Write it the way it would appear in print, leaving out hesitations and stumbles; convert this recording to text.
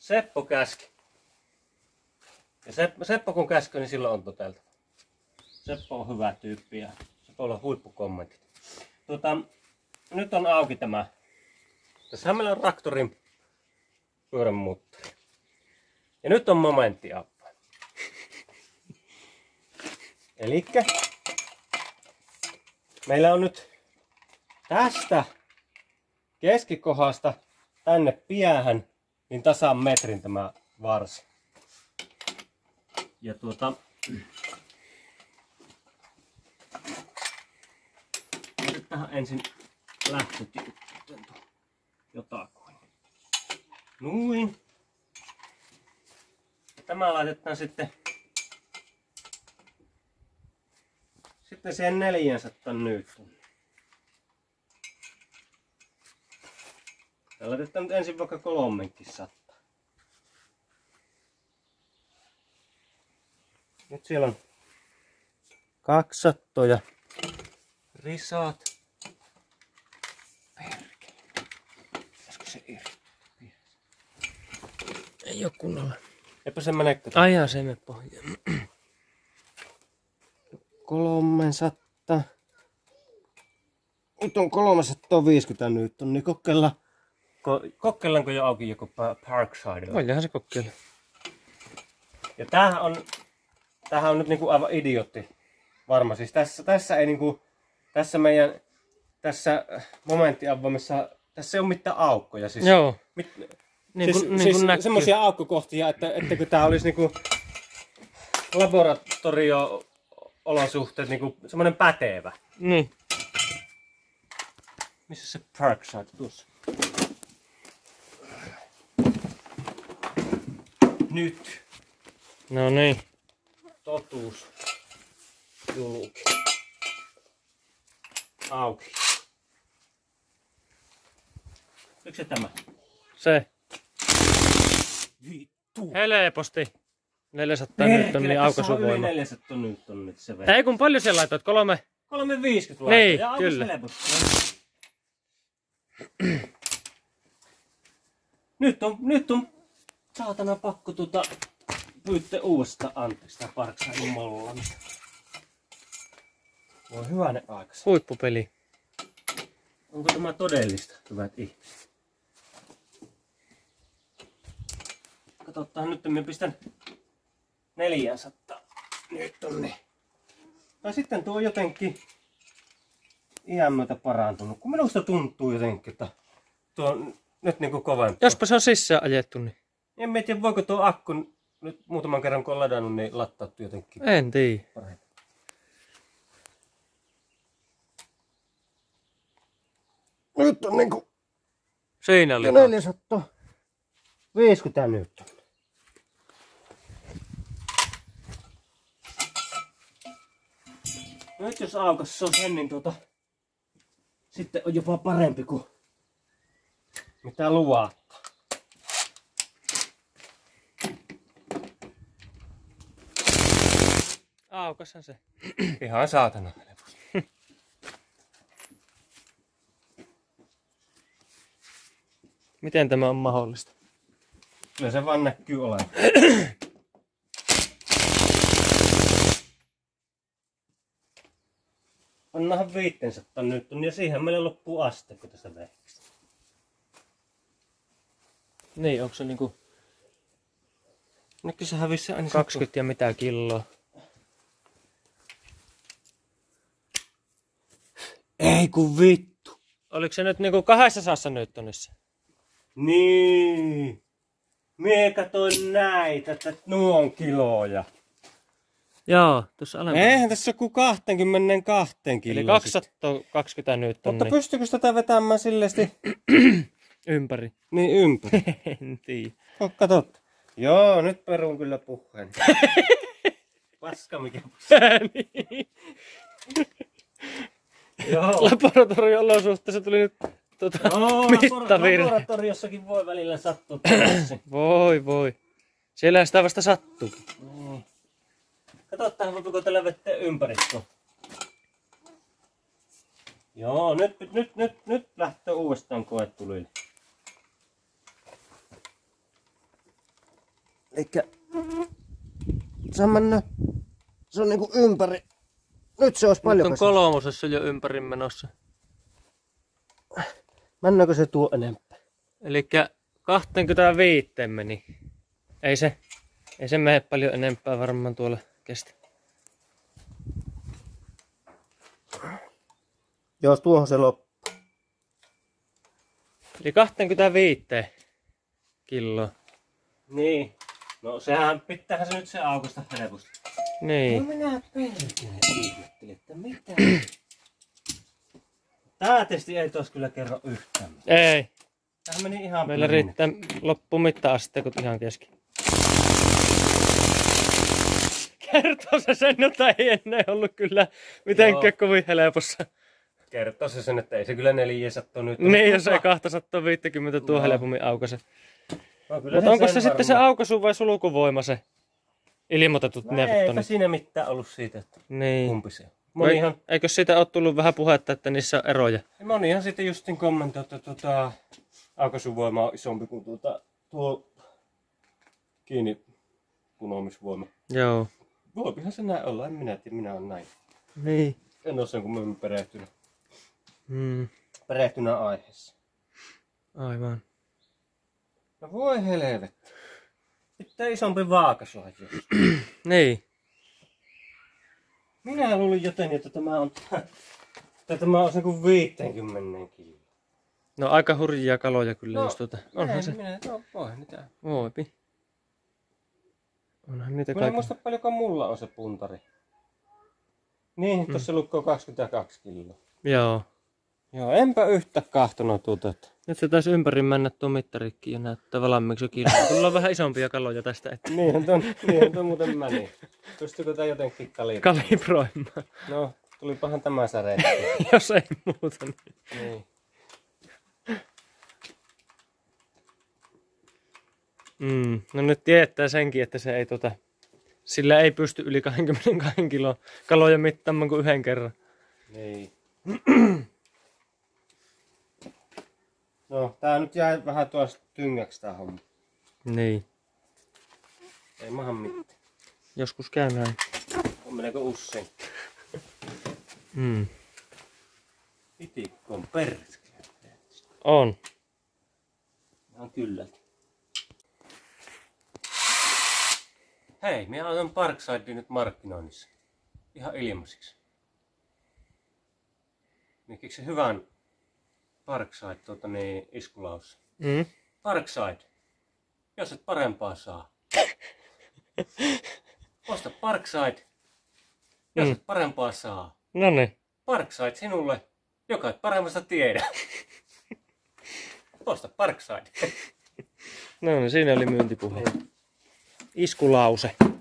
Seppo käski. Ja Seppo kun käski, niin silloin on toteltava. Seppo on hyvä tyyppi ja Seppolla on huippukommentit. Nyt on auki tämä. Tässähän meillä on traktorin pyöränmuuttari. Ja nyt on momenttiappa. Elikkä meillä on nyt tästä keskikohdasta tänne piähän niin tasan metrin tämä varsi. Ja tähän ensin lähtökin jotakuin. Noin. Tämä laitetaan sitten siihen 400 newton. Ja laitetaan nyt ensin vaikka 300. Nyt siellä on 200 ja risaat. Perkele. Pitäisikö se irti? Ei oo kunnolla. Eipä se menekö? Ai jaa, se ei mene pohjaan. 300. Nyt on 350 newton, niin kokeillaanko jo auki joku Parksidella? Voidaan se kokeilla. Ja tämähän on nyt niinku aivan idiotti varma. Siis tässä ei niinku, tässä momenttiavvaimessa, tässä ei ole mitään aukkoja. Siis, Joo. Siis semmosia aukkokohtia, että kun tää olisi niinku laboratorio-olosuhteet niinku semmonen pätevä. Niin. Missä se Parkside tuossa? Nyt. No niin. Totuus. Julki. Auki. Eikö se tämä? Se. Vittu. Helposti. 400 newtonin aukaisuvoima. 400 newton nyt se vei. Ei kun paljon siellä laitoit? 350 Niin, laitoin. Ja kyllä. Nyt on saatana pakko pyytää uudestaan anteeksi tää Parksidin mollamista. Voi hyvänen aikas. Huippupeli. Onko tämä todellista, hyvät ihmiset? Katsotaan nyt, minä pistän 400 newtonia. Tai sitten tuo jotenkin iän myötä parantunut. Kun minusta tuntuu jotenkin, että tuo on nyt niinku kovempi. Jospa se on sisään ajettu, niin. En tiedä, voiko tuo akku nyt muutaman kerran kun on ladannut, niin lattautuu jotenkin En tiedä. paremmin. Nyt on niinku Siinä oli 450 newton. Nyt jos aukas se on sen, niin sitten on jopa parempi kuin mitä luvattu. Aukashan se. Ihan saatana helposti. Miten tämä on mahdollista? Kyllä se vaan näkyy olevan. Pannahan 500 nyt ja siihen meille loppuu aste, kun tästä vehkistä. Niin, onko se niinku Näkyy se hävissä aina 20 ja mitä kiloa? Ei kun vittu. Oliko se nyt niinku 200 newtonissa? Niin. Mie katoin näitä, että nuo on kiloja. Joo, tuossa alempana. Eihän tässä joku 22 kiloa. Eli 220 newtonia. Mutta pystyykö tätä vetämään silleesti Ympäri. niin ympäri? En tiedä. Katot. Joo, nyt perun kyllä puheen. Paska mikä. Niin. Joo. Laboratorio-olosuhteessa tuli nyt mittavirhe. Laboratoriossakin voi välillä sattua tällaisia. Voi. Siellä sitä vasta sattuu. Niin. Katsotaan, voiko tällä vettä ympäri tuo. Joo, nyt lähtee uudestaan koetulille. Elikkä se on mennyt. Se on niinku ympäri. Nyt se olisi paljon Nyt on kolmosessa jo ympäri menossa. Mennäänkö se tuo enempää? Elikkä 25 meni. Ei se mene paljon enempää varmaan tuolla kestä. Joo, tuohon se loppu. Eli 25 kiloa. Niin. No sehän pitäähän se nyt se aukosta helposti. Niin. No minä perkele ihmettelin, että mitä? Tää testi ei tos kyllä kerro yhtään. Ei. Tämähän meni ihan Meillä riittää loppumitta-asteikot ihan kesken. Kertoo se sen, jota ei ennen ollut kyllä mitenkään kovin helpossa. Kertoo se sen, että ei se kyllä 400 nyt. Niin, jos ei 250 tuo helpommin aukase. No, Mutta onko se sitten se aukaisu vai sulkuvoima se ilmoitetut no, eipä neuvottonit? siinä mitään ollut siitä, että Niin. kumpi se on. Monihan, Eikö siitä ole tullut vähän puhetta, että niissä on eroja? monihan sitten justin kommentoi, että aukaisuvoima on isompi kuin tuo kiinni punomisvoima. Joo. Voipihan se näin olla, en minä tiedä, minä olen näin. Niin. En ole sen kummemmin perehtynyt. Mm. Perehtynyt aiheessa. Aivan. No voi helvetti. Pitää isompi vaaka saada jos. Niin. Minä luulin joten, että tämä on kuin 50 kiloa. No aika hurjia kaloja kyllä, No, jos onhan se. Voihan niitä. Voipi. Onhan niitä Mä en kaikki. muista paljonko mulla on se puntari. Niin, tuossa lukkoo 22 kiloa. Joo. Joo, enpä yhtä kahtonut tuota. Nyt se taisi ympäri mennä tuo mittarikki ja näyttää valmiiksi jo kiloa. Tulla on vähän isompia kaloja tästä eteen. Niinhän tuon muuten meni. Pystyykö tää jotenkin kalibroimaan? Kalibroimaan. No, tulipahan tämä säre. Jos ei muuta. Niin. No nyt tietää senkin, että se ei sillä ei pysty yli 22 kiloa kaloja mittaamaan kuin yhden kerran. Niin. No, tää nyt jäi vähän tuosta tyngäksi tää homma. Niin. Ei mahan mitään. Joskus käy näin. On meneekö usein? Itikko on perskele. On. Ihan kyllä. Hei, minä otan Parksidea nyt markkinoinnissa. Ihan ilmaisiksi. Minä keksin hyvän Parkside iskulaus. Parkside. Jos et parempaa saa. Osta Parkside. Jos et parempaa saa. Noniin. Parkside sinulle, joka et paremmasta tiedä. Osta Parkside. No niin, siinä oli myyntipuhe. Iskulause.